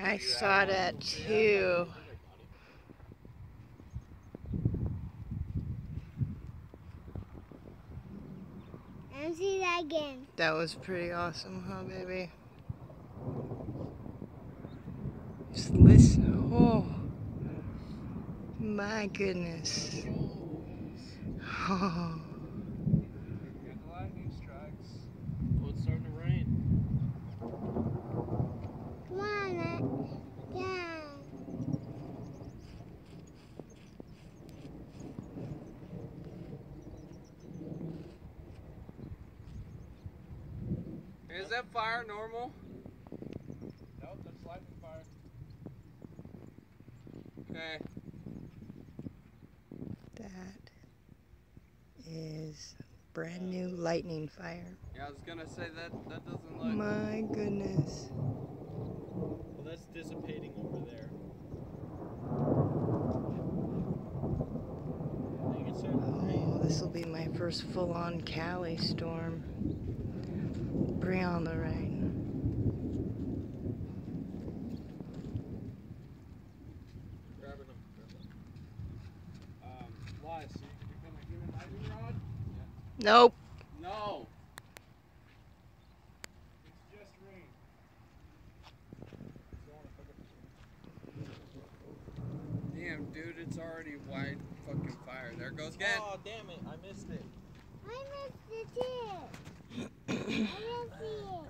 I saw that too. And see that again. That was pretty awesome, huh, baby? Just listen. Oh, my goodness. Oh. Got the lightning strikes. Oh, it's starting to rain. Come on, yeah. Is that fire normal? Nope, that's lightning fire. Okay. That is brand new lightning fire. Yeah, I was gonna say that doesn't look. My goodness. Well, that's dissipating over there. I think it's starting to rain. Oh, this will be my first full-on Cali storm. Bring on the rain. Grabbing them. Why? So you're gonna give a lightning rod? Yeah. Nope. No. It's just rain. Damn, dude, it's already wide fucking fire. There it goes again. Oh, damn it. I missed it. I missed it too. I missed it.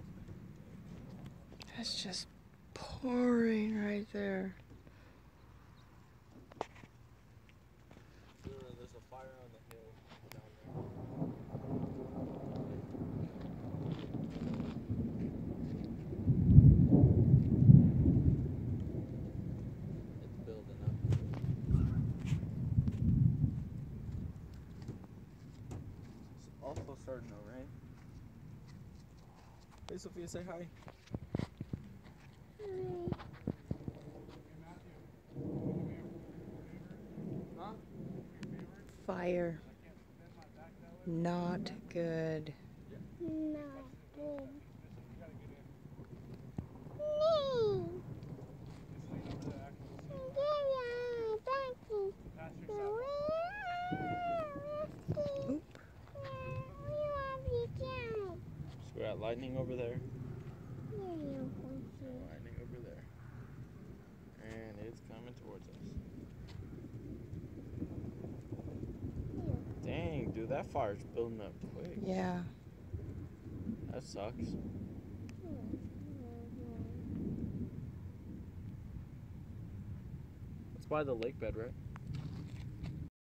That's just pouring right there. There's a fire on the hill down there. It's building up. It's also starting to rain. Hey, Sophia, say hi. Huh? Fire. Not good. No, good. Me. Oop. So we got lightning over there. Lightning over there. And it's coming towards us. Dang, dude, that fire's building up quick. Yeah. That sucks. It's by the lake bed, right?